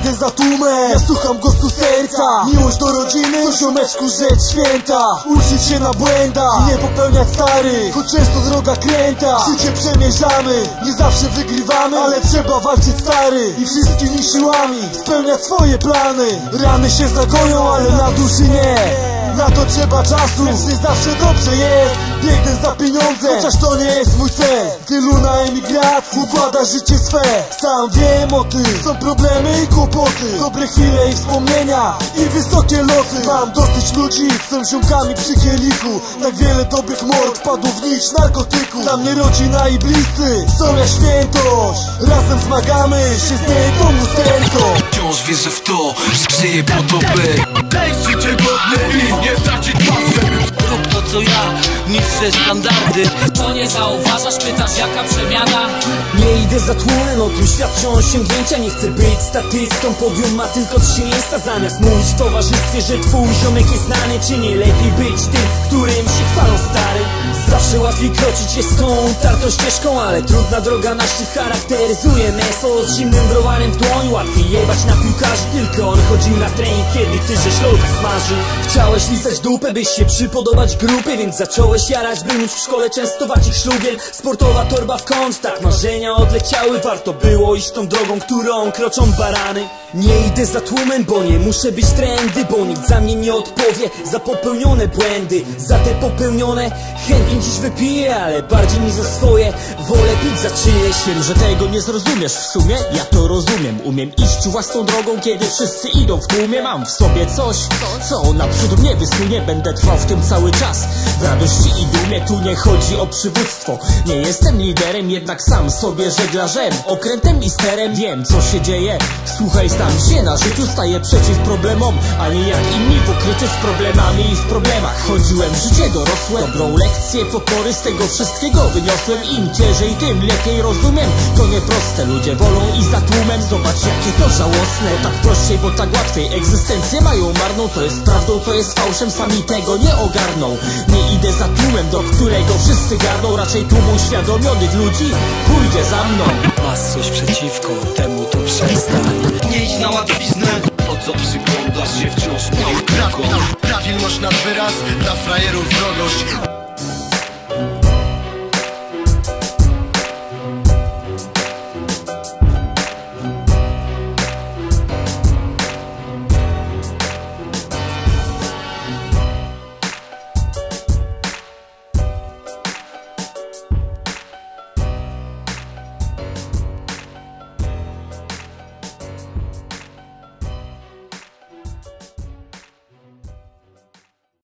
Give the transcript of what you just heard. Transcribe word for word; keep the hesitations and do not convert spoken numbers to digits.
idę za tłumem, ja słucham głosu serca. Miłość do rodziny to ziomeczku rzecz święta. Uczyć się na błędach, nie popełniać starych, choć często droga kręta. Życie przemierzamy, nie zawsze wygrywamy, ale trzeba walczyć stary i wszystkimi siłami spełniać swoje plany. Rany się zagoją, ale na duszy nie. Na to trzeba czasu, więc nie zawsze dobrze jest. Biegnę za pieniądze, chociaż to nie jest mój cel. Tylu na emigracji układa życie swe. Sam wiem o tym, są problemy i kłopoty, dobre chwile i wspomnienia i wysokie loty. Mam dosyć ludzi, są ziomkami przy kielichu. Tak wiele dobrych mord padło w nić narkotyku. Dla mnie rodzina i bliscy są jak świętość. Razem zmagamy się z niejedną lusterką. Wciąż wierzę w to, że żyję po to, by daj życie godne i nie stracić pasy. Rób to co ja, niższe standardy. To nie zauważasz, pytasz jaka przemiana? Nie idę za tłumem, o tym świadczą osiągnięcia. Nie chcę być statystą, podium ma tylko trzy miejsca. Zamiast mówić w towarzystwie, że twój ziomek jest znany, czy nie lepiej być tym, którym się chwalą stary? Zawsze łatwiej kroczyć jest tą utartą ścieżką, ale trudna droga na szczyt charakteryzuje miasto. Z zimnym browarem w dłoń łatwiej jebać na piłkarzy. Tylko on chodził na trening, kiedy ty żeś loda smażył. Chciałeś lizać dupę, byś się przypodobać grupie, więc zacząłeś jarać, by móc w szkole częstować ich szlugiem. Sportowa torba w kąt, tak marzenia odleciały. Warto było iść tą drogą, którą kroczą barany. Nie idę za tłumem, bo nie muszę być trendy, bo nikt za mnie nie odpowie za popełnione błędy. Za te popełnione chętnie dziś wypiję, ale bardziej niż za swoje wolę pić za czyjeś. Wiem, że tego nie zrozumiesz w sumie, ja to rozumiem. Umiem iść własną drogą, kiedy wszyscy idą w tłumie. Mam w sobie coś, co naprzód mnie wysunie. Będę trwał w tym cały czas, w radości i dumie. Tu nie chodzi o przywództwo, nie jestem liderem, jednak sam sobie żeglarzem, okrętem i sterem. Wiem co się dzieje, słuchaj, stam się na życiu, staję przeciw problemom, a nie jak inni w ukryciu z problemami i w problemach. Chodziłem w życie dorosłe, dobrą lekcję pokory z tego wszystkiego wyniosłem. Im ciężej, tym lepiej rozumiem, to nieproste, ludzie wolą iść za tłumem. Zobacz jakie to żałosne, tak prościej, bo tak łatwiej. Egzystencję mają marną, co jest prawdą, co jest fałszem, sami tego nie ogarną. Nie idę za tłumem, do którego wszyscy garną, raczej tłum uświadomionych ludzi pójdzie za mną. Masz coś przeciwko temu, to przestań. Nie idź na łatwiznę, po co przyglądasz się wciąż moim krokom? Prawil masz nad wyraz, dla frajerów wrogość.